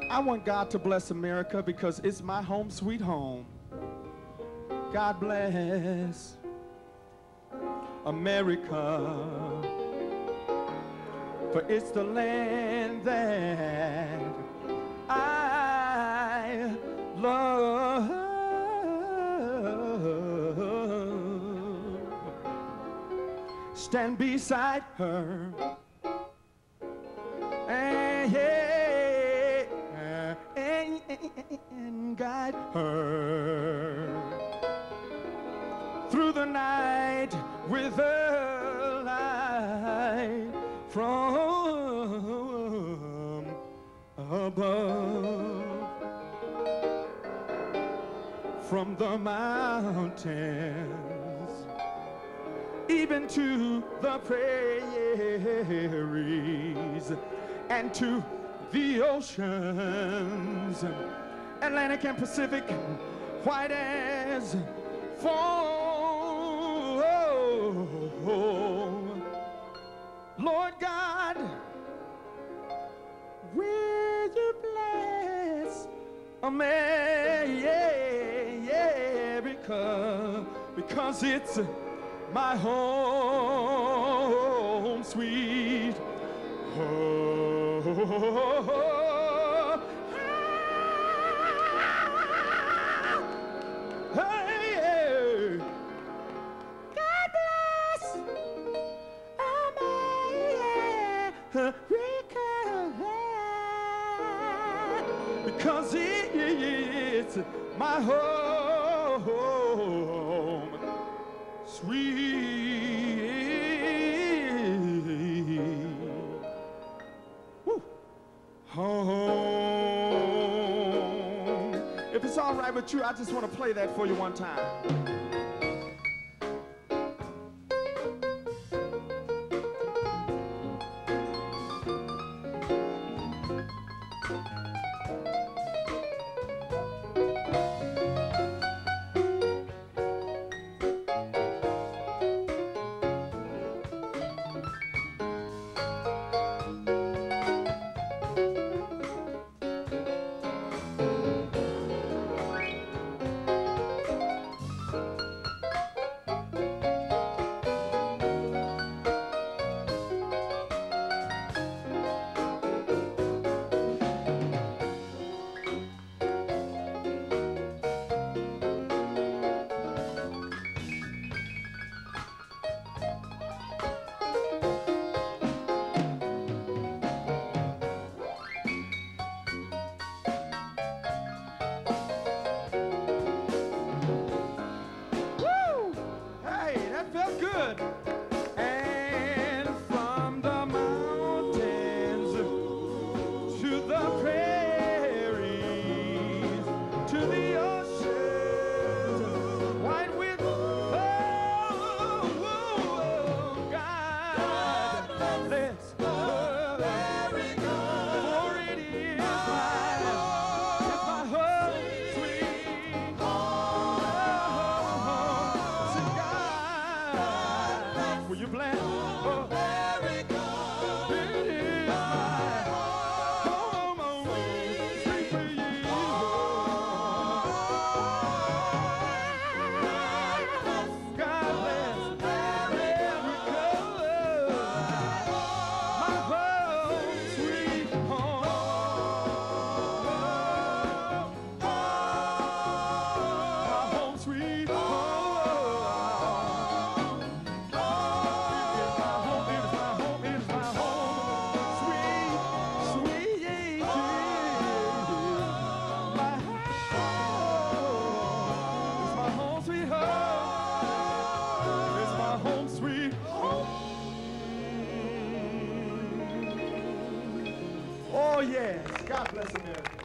I want God to bless America because it's my home sweet home. God bless America, for it's the land that I love. Stand beside her and guide her through the night with a light from above, from the mountains even to the prairies and to the oceans, Atlantic and Pacific, white as foam. Lord God, will you bless America, because it's my home sweet home. Because it's my home sweet home. If it's all right with you, I just want to play that for you one time. Oh, yes. God bless America.